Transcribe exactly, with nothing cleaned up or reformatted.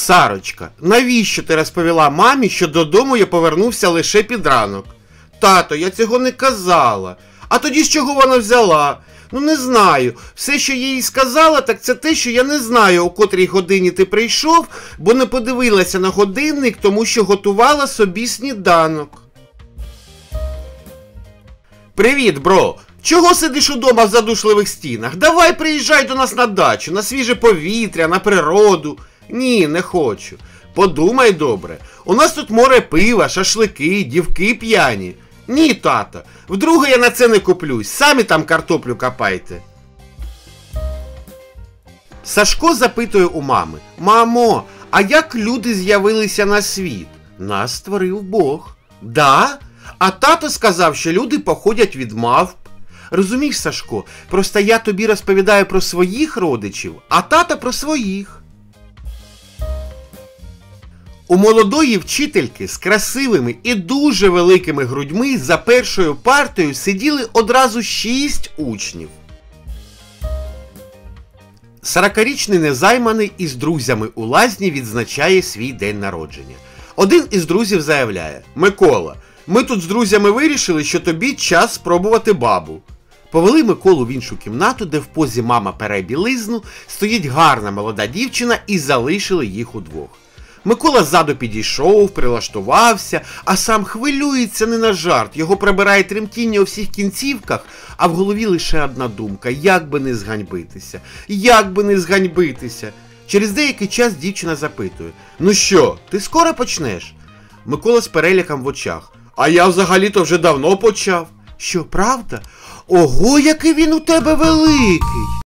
Сарочка, навіщо ти розповіла мамі, що додому я повернувся лише під ранок? Тато, я цього не казала. А тоді з чого вона взяла? Ну не знаю. Все, що я їй сказала, так це те, що я не знаю, о котрій годині ти прийшов, бо не подивилася на годинник, тому що готувала собі сніданок. Привіт, бро! Чого сидиш удома в задушливих стінах? Давай приїжджай до нас на дачу, на свіже повітря, на природу. Ні, не хочу. Подумай добре. У нас тут море пива, шашлики, дівки п'яні. Ні, тато. Вдруге я на це не куплюсь. Самі там картоплю копайте. Сашко запитує у мами. Мамо, а як люди з'явилися на світ? Нас створив Бог. Да? А тато сказав, що люди походять від мавп. Розумієш, Сашко, просто я тобі розповідаю про своїх родичів, а тата про своїх. У молодої вчительки з красивими і дуже великими грудьми за першою партою сиділи одразу шість учнів. Сорокарічний незайманий із друзями у лазні відзначає свій день народження. Один із друзів заявляє: «Микола, ми тут з друзями вирішили, що тобі час спробувати бабу». Повели Миколу в іншу кімнату, де в позі мама пере білизну, стоїть гарна молода дівчина, і залишили їх удвох. Микола ззаду підійшов, прилаштувався, а сам хвилюється не на жарт, його прибирає тремтіння у всіх кінцівках, а в голові лише одна думка: як би не зганьбитися, як би не зганьбитися. Через деякий час дівчина запитує: «Ну що, ти скоро почнеш?» Микола з переляком в очах: «А я взагалі-то вже давно почав». «Що, правда? Ого, який він у тебе великий!»